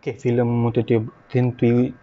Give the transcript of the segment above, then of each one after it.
Okey, filem 20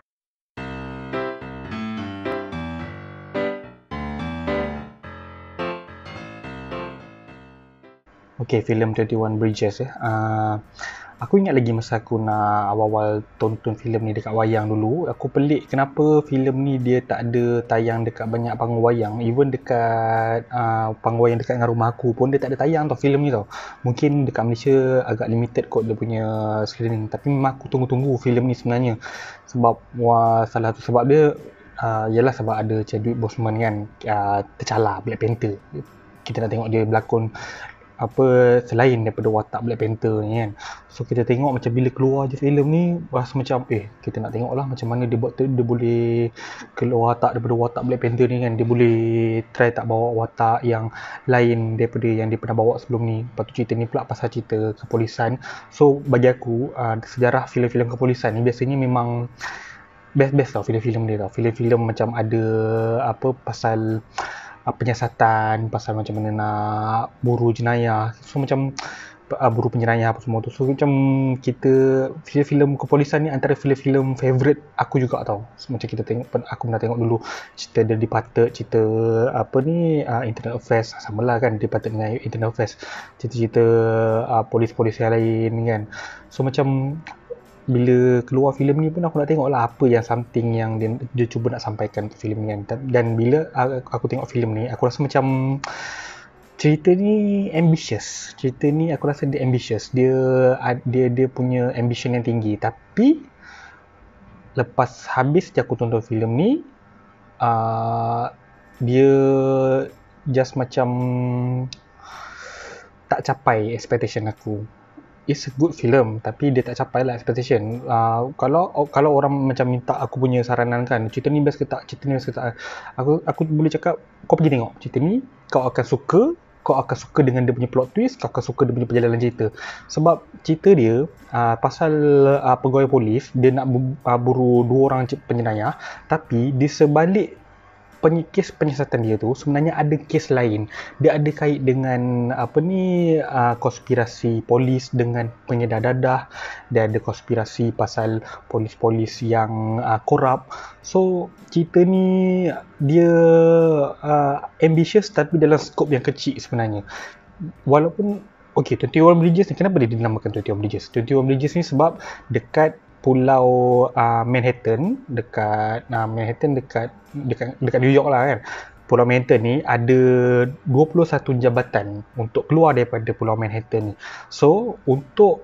Okey, filem 21 Bridges ya. Aku ingat lagi masa aku nak awal-awal tonton filem ni dekat wayang dulu, aku pelik kenapa filem ni dia tak ada tayang dekat banyak panggung wayang. Even dekat panggung wayang dekat dengan rumah aku pun dia tak ada tayang tau filem ni tau. Mungkin dekat Malaysia agak limited kot dia punya screening, tapi memang aku tunggu-tunggu filem ni sebenarnya. Sebab salah satu sebab dia ialah sebab ada Chadwick Boseman kan, tercalar Black Panther. Kita nak tengok dia berlakon selain daripada watak Black Panther ni kan. So kita tengok macam bila keluar je filem ni, rasa macam kita nak tengok lah macam mana dia buat dia boleh keluar watak daripada watak Black Panther ni kan. Dia boleh try tak bawa watak yang lain daripada yang dia pernah bawa sebelum ni. Lepas tu cerita ni pula pasal cerita kepolisan. So bagi aku sejarah filem-filem kepolisan ni biasanya memang best tau filem-filem dia tau. Filem-filem macam ada pasal penyiasatan, pasal macam mana nak buru jenayah. So macam buru penjenayah apa semua tu. So macam filem-filem kepolisan ni antara filem-filem favourite aku juga tau. So, macam kita tengok, aku pernah tengok dulu cerita The Departed, cerita Internal Affairs, samalah kan Departed dengan Internal Affairs. Cerita-cerita polis-polis yang lain kan. So macam bila keluar filem ni pun aku nak tengok lah apa yang something yang dia cuba nak sampaikan untuk filem ni kan. Dan bila aku tengok filem ni, aku rasa macam cerita ni ambitious. Cerita ni aku rasa dia ambitious. Dia punya ambition yang tinggi. Tapi lepas habis je aku tonton filem ni, dia just macam tak capai expectation aku. It's a good film, tapi dia tak capai lah expectation. Kalau orang macam minta aku punya saranan kan, cerita ni best ke tak, cerita ni best ke tak, aku boleh cakap kau pergi tengok cerita ni, kau akan suka dengan dia punya plot twist, kau akan suka dia punya perjalanan cerita. Sebab cerita dia pasal pegawai polis, dia nak buru dua orang penjenayah, tapi di sebalik kes penyiasatan dia tu sebenarnya ada kes lain. Dia ada kait dengan konspirasi polis dengan pengedar dadah. Dia ada konspirasi pasal polis-polis yang korup. So cerita ni dia ambitious tapi dalam skop yang kecil sebenarnya. Walaupun 21 Bridges ni, kenapa dia dinamakan 21 Bridges? 21 Bridges ni sebab dekat pulau Manhattan, dekat New York lah kan. Pulau Manhattan ni ada 21 jabatan untuk keluar daripada pulau Manhattan ni. So untuk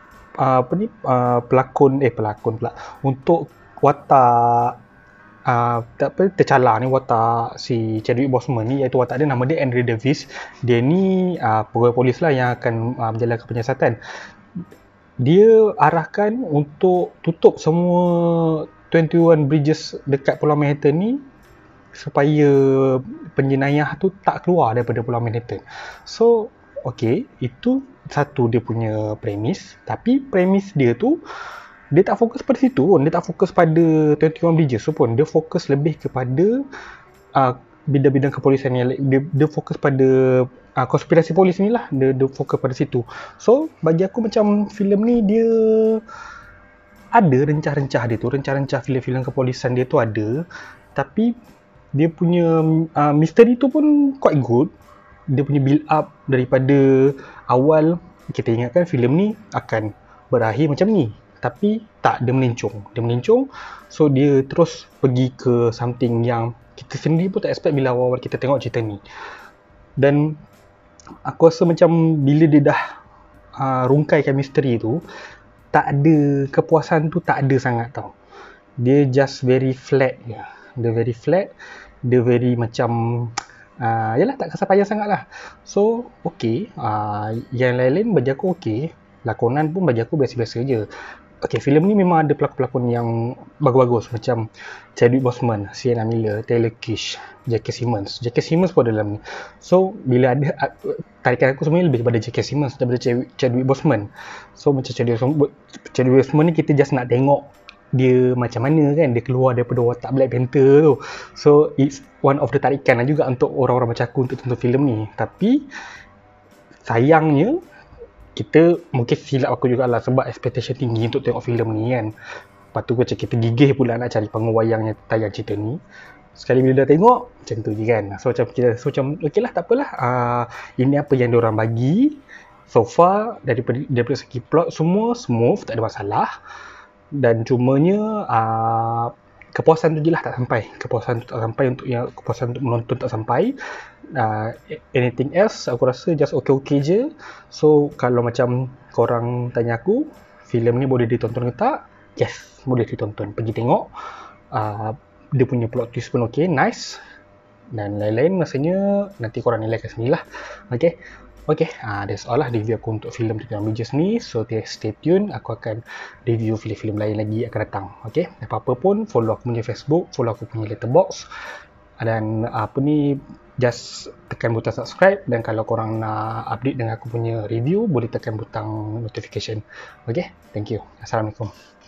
pelakon pula untuk watak tercalar ni, watak si Chadwick Boseman ni, iaitu watak dia, nama dia Henry Davis. Dia ni pegawai polis lah yang akan menjalankan penyiasatan. Dia arahkan untuk tutup semua 21 bridges dekat Pulau Manhattan ni supaya penjenayah tu tak keluar daripada Pulau Manhattan. So, itu satu dia punya premis. Tapi premis dia tu, dia tak fokus pada situ pun. Dia tak fokus pada 21 bridges tu pun. Dia fokus lebih kepada bidang-bidang kepolisian yang dia fokus pada konspirasi polis ni lah. Dia fokus pada situ. So bagi aku macam filem ni dia ada rencah-rencah dia tu, rencah-rencah filem-filem kepolisian dia tu ada, tapi dia punya misteri tu pun quite good. Dia punya build up daripada awal, kita ingatkan filem ni akan berakhir macam ni, tapi tak, dia melencong. So dia terus pergi ke something yang kita sendiri pun tak expect bila awal-awal kita tengok cerita ni. Dan aku rasa macam bila dia dah rungkaikan misteri tu, tak ada kepuasan tu, tak ada sangat tau. Dia just very flat je. Dia very flat, dia very macam yalah, tak kesan payah sangat lah. So yang lain-lain bagi aku lakonan pun bagi aku biasa-biasa je. Filem ni memang ada pelakon-pelakon yang bagus-bagus macam Chadwick Boseman, Sienna Miller, Taylor Kitsch, J.K. Simmons. J.K. Simmons pun ada dalam ni. So bila ada tarikan aku sebenarnya lebih kepada J.K. Simmons daripada Chadwick Boseman. So macam Chadwick Boseman ni kita just nak tengok dia macam mana kan dia keluar daripada watak Black Panther tu. So it's one of the tarikan lah juga untuk orang-orang macam aku untuk tonton filem ni. Tapi sayangnya kita mungkin silap aku jugalah sebab expectation tinggi untuk tengok filem ni kan. Lepas tu macam kita gigih pula nak cari panggung wayang yang tayang cerita ni. Sekali bila dah tengok, macam tu je kan. So macam okey lah, tak apalah. Ini apa yang diorang bagi. So far, daripada segi plot semua smooth, tak ada masalah. Dan cumanya, kepuasan tu je lah tak sampai. Kepuasan untuk menonton tak sampai. Anything else, aku rasa just okay-okay je. So, kalau macam korang tanya aku, filem ni boleh ditonton ke tak? Yes, boleh ditonton. Pergi tengok. Dia punya plot twist pun okay, nice. Dan lain-lain masanya nanti korang nilaikan sendirilah. Okay, that's all lah review aku untuk filem Titian Bridges ni. So stay tune, aku akan review filem-filem lain lagi akan datang. Okay, apa-apa pun follow aku punya Facebook, follow aku punya Letterboxd. Dan just tekan butang subscribe. Dan kalau korang nak update dengan aku punya review, boleh tekan butang notification. Okay, thank you. Assalamualaikum.